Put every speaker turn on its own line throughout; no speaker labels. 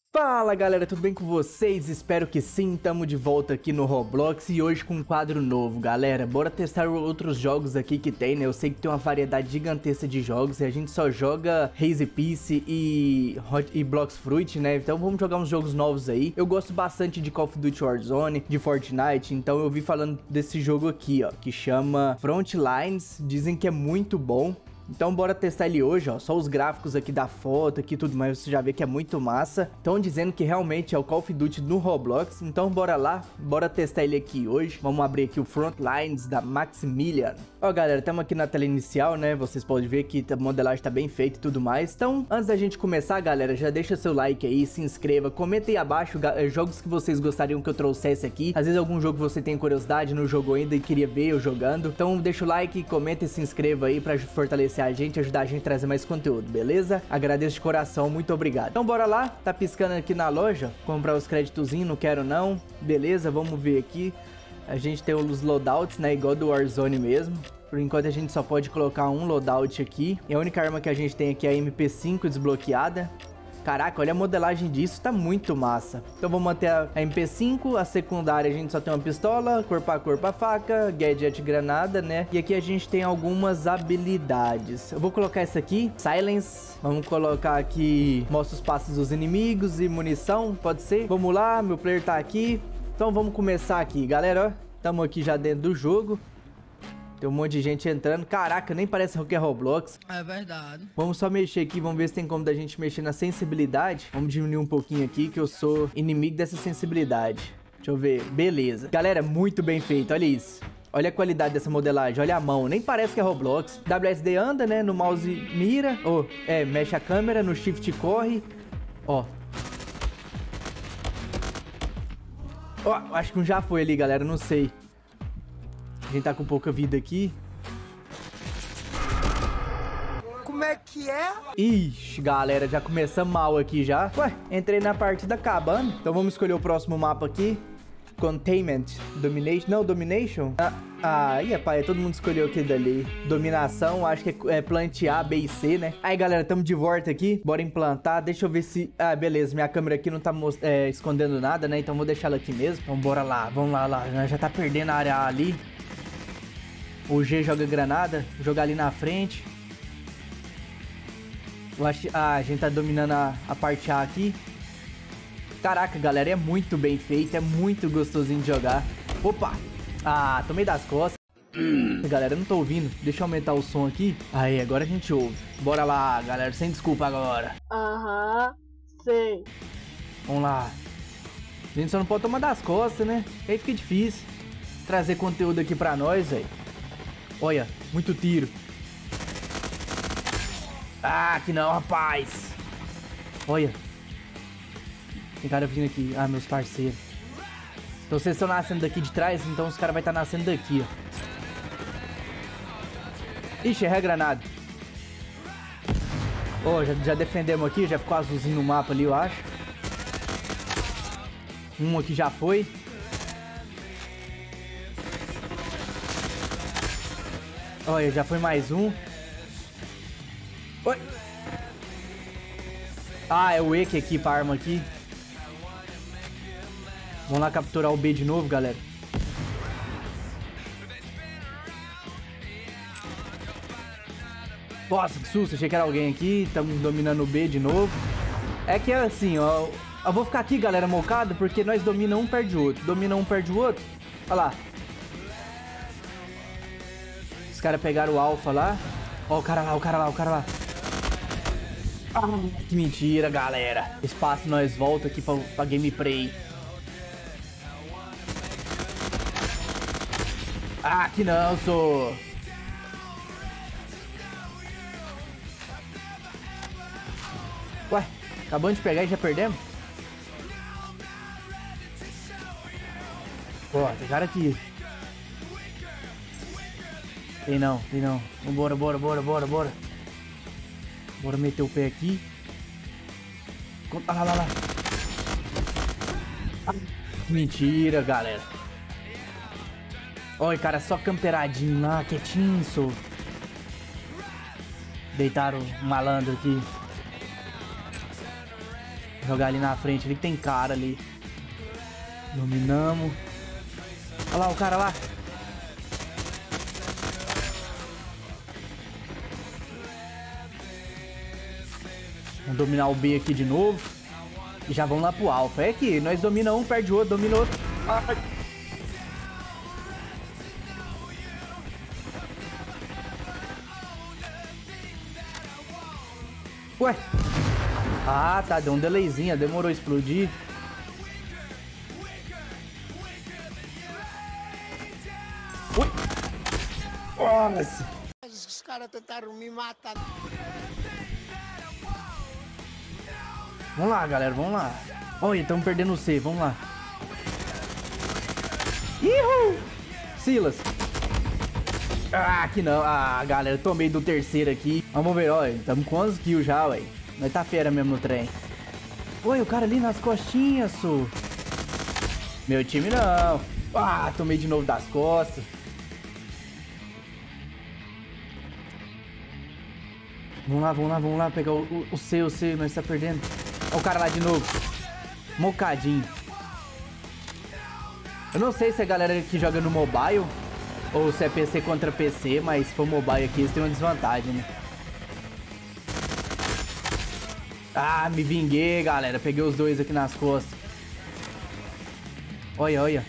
Fala galera, tudo bem com vocês? Espero que sim, tamo de volta aqui no Roblox e hoje com um quadro novo, galera. Bora testar outros jogos aqui que tem, né? Eu sei que tem uma variedade gigantesca de jogos e a gente só joga Haze Peace e Blox Fruit, né? Então vamos jogar uns jogos novos aí. Eu gosto bastante de Call of Duty Warzone, de Fortnite, então eu vi falando desse jogo aqui, ó, que chama Frontlines. Dizem que é muito bom. Então bora testar ele hoje, ó, só os gráficos aqui da foto, aqui tudo mais, você já vê que é muito massa. Estão dizendo que realmente é o Call of Duty no Roblox, então bora lá, bora testar ele aqui hoje. Vamos abrir aqui o Frontlines da Maximilian. Ó galera, estamos aqui na tela inicial, né, vocês podem ver que a modelagem tá bem feita e tudo mais. Então, antes da gente começar, galera, já deixa seu like aí, se inscreva, comenta aí abaixo jogos que vocês gostariam que eu trouxesse aqui. Às vezes algum jogo que você tem curiosidade, não jogou ainda e queria ver eu jogando. Então deixa o like, comenta e se inscreva aí pra fortalecer a gente, ajudar a gente a trazer mais conteúdo, beleza? Agradeço de coração, muito obrigado. Então bora lá, tá piscando aqui na loja, comprar os créditozinhos, não quero não, beleza? Vamos ver aqui, a gente tem os loadouts, né, igual do Warzone mesmo. Por enquanto a gente só pode colocar um loadout aqui, e a única arma que a gente tem aqui é a MP5 desbloqueada. Caraca, olha a modelagem disso, tá muito massa. Então vou manter a MP5, a secundária a gente só tem uma pistola, corpo a corpo a faca, gadget granada, né? E aqui a gente tem algumas habilidades. Eu vou colocar essa aqui, Silence. Vamos colocar aqui, mostra os passos dos inimigos e munição, pode ser? Vamos lá, meu player tá aqui. Então vamos começar aqui, galera, ó. Estamos aqui já dentro do jogo. Tem um monte de gente entrando. Caraca, nem parece que é Roblox.
É verdade.
Vamos só mexer aqui. Vamos ver se tem como da gente mexer na sensibilidade. Vamos diminuir um pouquinho aqui, que eu sou inimigo dessa sensibilidade. Deixa eu ver. Beleza. Galera, muito bem feito. Olha isso. Olha a qualidade dessa modelagem. Olha a mão. Nem parece que é Roblox. WSD anda, né? No mouse mira. Mexe a câmera. No shift corre. Ó. Ó, acho que um já foi ali, galera. Não sei. A gente tá com pouca vida aqui.
Como é que é?
Ixi, galera, já começamos mal aqui já. Ué, entrei na partida acabando. Então vamos escolher o próximo mapa aqui. Containment. Domination. Não, Domination? Rapaz, todo mundo escolheu aquele dali. Dominação, acho que é plantear B e C, né? Aí, galera, tamo de volta aqui. Bora implantar. Deixa eu ver se... Ah, beleza. Minha câmera aqui não tá escondendo nada, né? Então vou deixar ela aqui mesmo. Então bora lá. Vamos lá. Já tá perdendo a área A ali. O G joga granada. Vou jogar ali na frente. Eu acho... a gente tá dominando a parte A aqui. Caraca, galera, é muito bem feito. É muito gostosinho de jogar. Opa! Ah, tomei das costas. Galera, eu não tô ouvindo. Deixa eu aumentar o som aqui. Aí, agora a gente ouve. Bora lá, galera. Sem desculpa agora.
Aham, sei.
Vamos lá. A gente só não pode tomar das costas, né? Aí fica difícil trazer conteúdo aqui pra nós, velho. Olha, muito tiro. Ah, que não, rapaz. Olha. Tem cara vindo aqui. Ah, meus parceiros. Então vocês estão nascendo daqui de trás, então os caras vão estar nascendo daqui, ó. Ixi, errei a granada. Ó, já defendemos aqui, já ficou azulzinho no mapa ali, eu acho. Um aqui já foi. Olha, já foi mais um. Oi. Ah, é o E que equipa a arma aqui. Vamos lá capturar o B de novo, galera. Nossa, que susto. Achei que era alguém aqui. Estamos dominando o B de novo. É que é assim, ó. Eu vou ficar aqui, galera, mocado, porque nós dominamos um perde o outro. Domina um, perde o outro. Olha lá. Os caras pegaram o alfa lá. Ó, o cara lá. Ah, que mentira, galera. Espaço, nós volta aqui pra gameplay. Ah, que não, sou. Ué, acabamos de pegar e já perdemos? Pô, tem cara aqui. Tem não. Bora. Bora meter o pé aqui. Ah, lá. Ah, mentira, galera. Olha, cara, só camperadinho lá, quietinho, sou. Deitaram o malandro aqui. Jogar ali na frente, ali que tem cara ali. Dominamos. Olha lá o cara lá. Vamos dominar o B aqui de novo. E já vamos lá pro alfa. É que nós domina um, perde o outro, domina outro. Ai. Ué. Ah, tá. Deu um delayzinho. Demorou a explodir. Ui. Nossa.
Os caras tentaram me matar.
Vamos lá, galera. Vamos lá. Olha, estamos perdendo o C. Vamos lá. Ihu! Silas. Ah, aqui não. Ah, galera. Tomei do terceiro aqui. Vamos ver, olha. Estamos com 11 kills já, ué. Nós tá fera mesmo no trem. Oi, o cara ali nas costinhas, su. Meu time não. Ah, tomei de novo das costas. Vamos lá, pegar o C, nós tá perdendo. Olha o cara lá de novo. Mocadinho. Eu não sei se a galera que joga no mobile ou se é PC contra PC, mas se for mobile aqui, eles têm uma desvantagem, né? Ah, me vinguei, galera. Peguei os dois aqui nas costas. Olha, olha.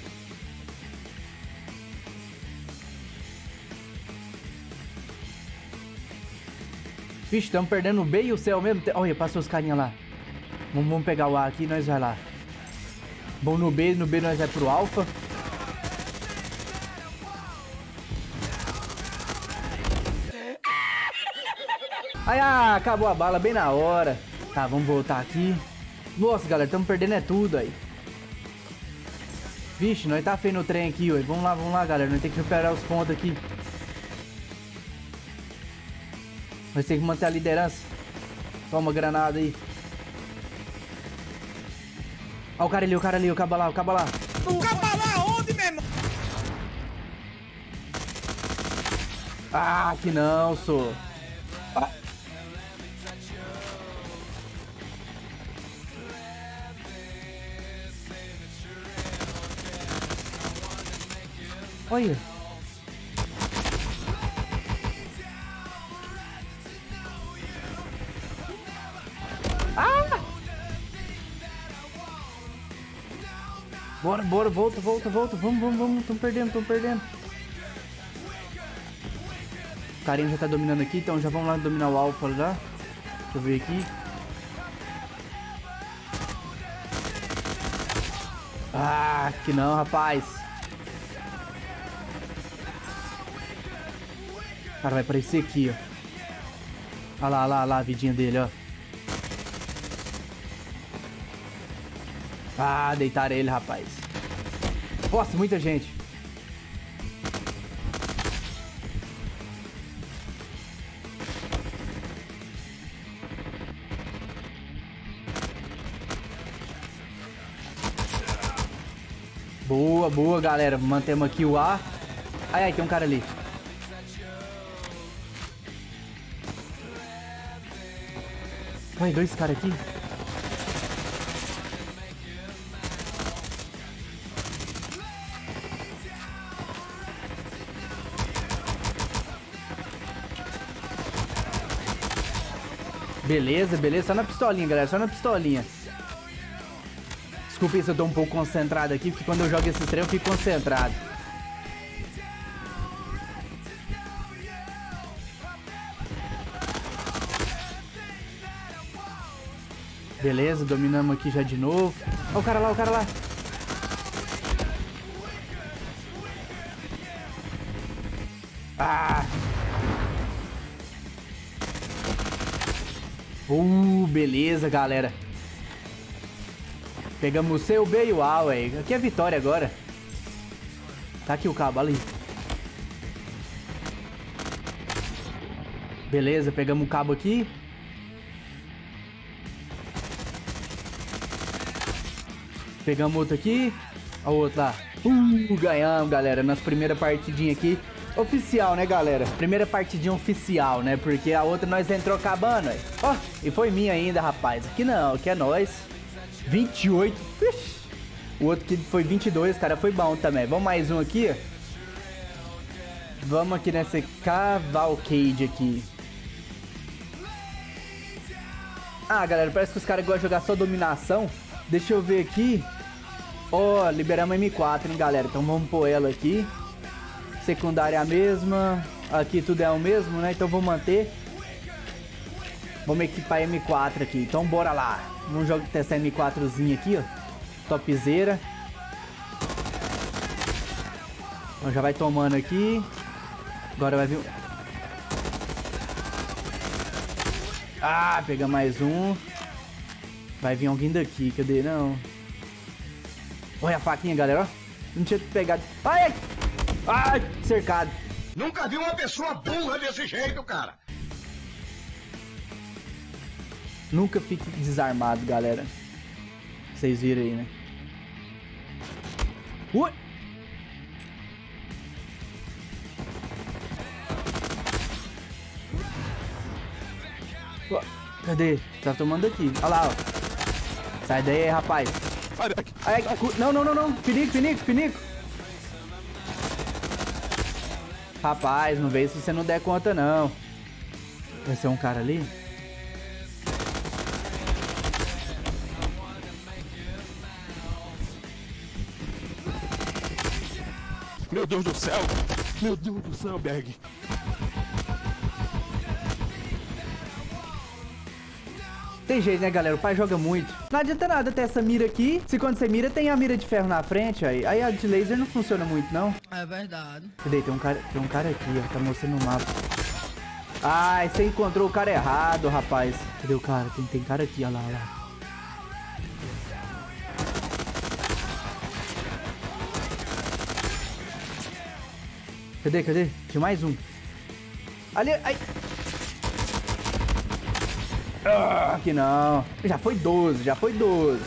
Vixe, estamos perdendo o B e o C ao mesmo tempo. Olha, passou os carinha lá. Vamos pegar o A aqui e nós vai lá. Bom, no B nós vai pro alfa. Ai, ah, acabou a bala bem na hora. Tá, vamos voltar aqui. Nossa, galera, estamos perdendo é tudo aí. Vixe, nós tá feio no trem aqui, ué. Vamos lá, galera. Nós temos que recuperar os pontos aqui. Nós temos que manter a liderança. Toma granada aí. Ó o cara ali, o caba lá.
O caba lá onde, meu irmão?
Ah, que não, sou. Ah. Olha. Ah! Bora, volta. Vamos, tamo perdendo. O carinha já tá dominando aqui, então já vamos lá dominar o alfa lá. Deixa eu ver aqui. Ah, que não, rapaz. Cara, vai aparecer aqui, ó. Olha lá a vidinha dele, ó. Ah, deitaram ele, rapaz. Nossa, muita gente. Boa, galera. Mantemos aqui o A. Ai, tem um cara ali. Olha, dois caras aqui. Beleza, só na pistolinha, galera, só na pistolinha. Desculpa aí se eu tô um pouco concentrado aqui, porque quando eu jogo esse trem eu fico concentrado. Beleza, dominamos aqui já de novo. Olha o cara lá. Ah! Beleza, galera. Pegamos o C, o B e o A, ué. Aqui é vitória agora. Tá aqui o cabo ali. Beleza, pegamos o cabo aqui. Pegamos outro aqui. Olha o outro lá. Ganhamos, galera. Nossa primeira partidinha aqui. Oficial, né, galera? Primeira partidinha oficial, né? Porque a outra nós entrou acabando, aí. Ó, e foi minha ainda, rapaz. Aqui não, aqui é nós. 28. Ixi. O outro que foi 22, cara, foi bom também. Vamos mais um aqui, ó. Vamos aqui nessa Cavalcade aqui. Ah, galera, parece que os caras gostam de jogar só dominação. Deixa eu ver aqui. Ó, liberamos M4, hein, galera. Então vamos pôr ela aqui. Secundária é a mesma. Aqui tudo é o mesmo, né? Então vou manter. Vamos equipar M4 aqui. Então bora lá. Vamos testar M4zinha aqui, ó. Topzera. Então já vai tomando aqui. Agora vai vir... Ah, pega mais um. Vai vir alguém daqui. Cadê? Não. Olha a faquinha, galera, ó. Não tinha pegado. Ai, ai. Ai, cercado.
Nunca vi uma pessoa burra desse jeito, cara.
Nunca fique desarmado, galera. Vocês viram aí, né? Ui. Cadê? Tá tomando aqui. Olha lá, ó. Sai daí, rapaz. Ai, não, não, não, não. Pinico, pinico, pinico. Rapaz, não veio se você não der conta, não. Vai ser um cara ali?
Meu Deus do céu! Meu Deus do céu, Berg!
Tem jeito, né, galera? O pai joga muito. Não adianta nada ter essa mira aqui. Se quando você mira, tem a mira de ferro na frente, aí a de laser não funciona muito, não.
É verdade.
Cadê? Tem um cara aqui, ó. Tá mostrando no mapa. Ai, você encontrou o cara errado, rapaz. Cadê o cara? Tem cara aqui, olha lá, olha lá. Cadê? Cadê? Tinha mais um. Ali, ai. Ah, aqui não. Já foi 12, já foi 12.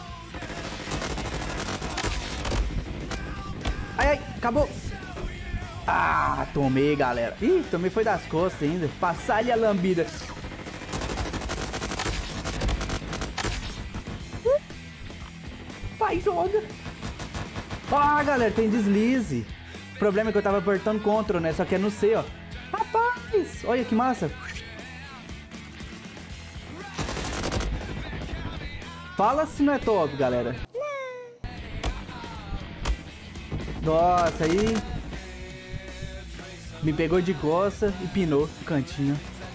Ai, ai, acabou. Ah, tomei, galera. Ih, tomei foi das costas ainda. Passar-lhe a lambida. Vai, joga. Ah, galera, tem deslize. O problema é que eu tava apertando Ctrl, né? Só que é no C, ó. Rapaz, olha que massa. Fala se não é top, galera. Nossa, aí... Me pegou de costa e pinou no cantinho.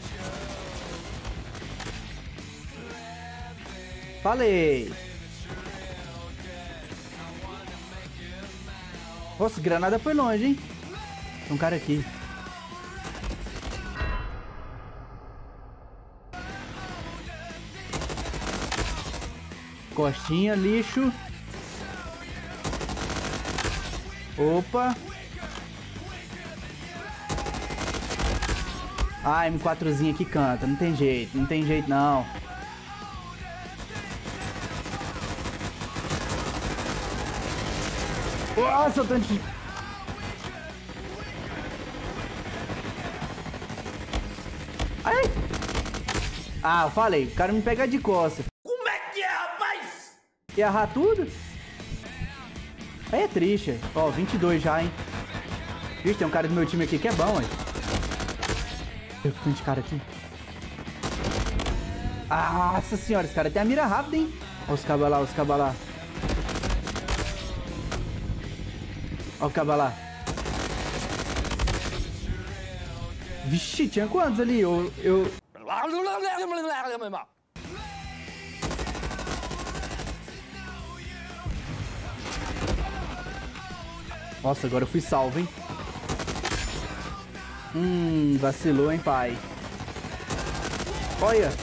Falei! Nossa, granada foi longe, hein? Tem um cara aqui. Costinha, lixo. Opa. Ah, M4zinha aqui canta. Não tem jeito, não tem jeito não. Nossa, o tanto de... Ai. Ah, eu falei, o cara me pega de costas.
Como é que é, rapaz?
E errar tudo? Aí é triste. Ó, 22 já, hein? Vixe, tem um cara do meu time aqui que é bom, hein? Tem de cara aqui. Nossa senhora, esse cara tem a mira rápida, hein? Olha os cabas lá, os cabas lá. Olha o caba lá. Vixe, tinha quantos ali? Eu... Nossa, agora eu fui salvo, hein? Vacilou, hein, pai? Olha!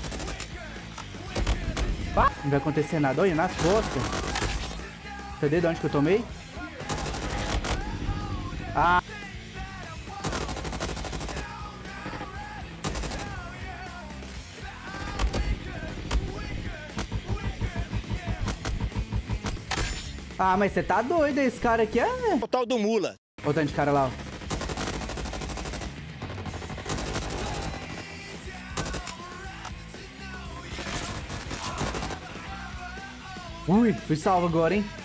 Ah, não vai acontecer nada. Olha, nas costas. Cadê? De onde que eu tomei? Ah! Ah, mas você tá doido, esse cara aqui é...
O tal do mula.
Olha o tanto de cara lá, ó. Ui, fui salvo agora, hein?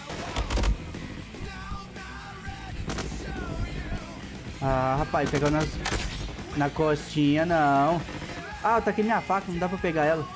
Ah, rapaz, pegou na costinha, não. Ah, tá aqui minha faca, não dá pra pegar ela.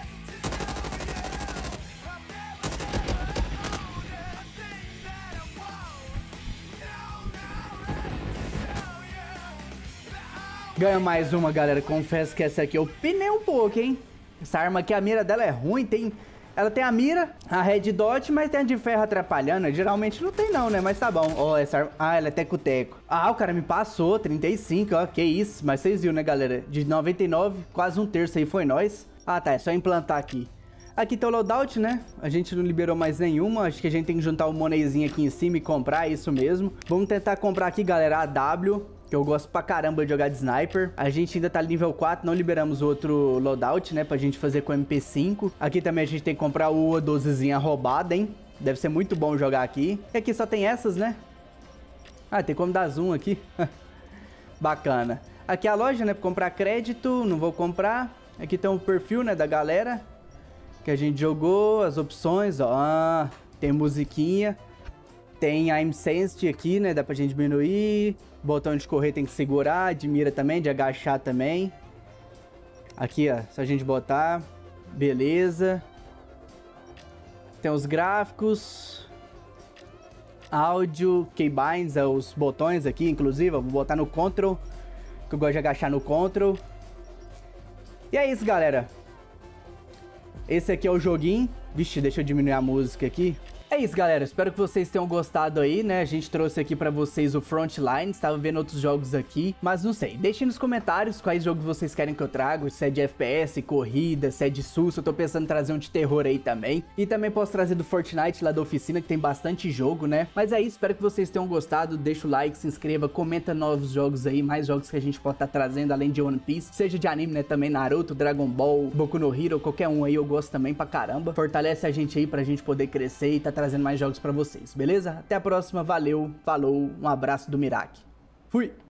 Ganha mais uma, galera. Confesso que essa aqui eu pinei um pouco, hein? Essa arma aqui, a mira dela é ruim, ela tem a mira, a red dot, mas tem a de ferro atrapalhando. Geralmente não tem não, né? Mas tá bom. Ó, essa arma... Ah, ela é teco-teco. Ah, o cara me passou, 35, ó. Que isso. Mas vocês viram, né, galera? De 99, quase um terço aí foi nós. Ah, tá. É só implantar aqui. Aqui tá o loadout, né? A gente não liberou mais nenhuma. Acho que a gente tem que juntar o moneyzinho aqui em cima e comprar, isso mesmo. Vamos tentar comprar aqui, galera, a W, que eu gosto pra caramba de jogar de sniper. A gente ainda tá nível 4, não liberamos outro loadout, né, pra gente fazer com MP5. Aqui também a gente tem que comprar o U12zinha roubada, hein? Deve ser muito bom jogar aqui. E aqui só tem essas, né? Ah, tem como dar zoom aqui. Bacana. Aqui a loja, né, pra comprar crédito, não vou comprar. Aqui tem o perfil, né, da galera que a gente jogou, as opções, ó. Tem musiquinha. Tem a aim sensitivity aqui, né, dá pra gente diminuir. Botão de correr tem que segurar, de mira também, de agachar também. Aqui, ó, só a gente botar. Beleza. Tem os gráficos. Áudio, keybinds, os botões aqui, inclusive. Eu vou botar no Ctrl, que eu gosto de agachar no Ctrl. E é isso, galera. Esse aqui é o joguinho. Vixe, deixa eu diminuir a música aqui. É isso, galera, espero que vocês tenham gostado aí, né? A gente trouxe aqui pra vocês o Frontlines, tava vendo outros jogos aqui, mas não sei. Deixem nos comentários quais jogos vocês querem que eu traga, se é de FPS, corrida, se é de susto. Eu tô pensando em trazer um de terror aí também. E também posso trazer do Fortnite lá da oficina, que tem bastante jogo, né? Mas é isso, espero que vocês tenham gostado. Deixa o like, se inscreva, comenta novos jogos aí, mais jogos que a gente pode estar trazendo, além de One Piece. Seja de anime, né? Também Naruto, Dragon Ball, Boku no Hero, qualquer um aí eu gosto também pra caramba. Fortalece a gente aí pra gente poder crescer e tá trazendo mais jogos pra vocês, beleza? Até a próxima, valeu, falou, um abraço do Miraki. Fui!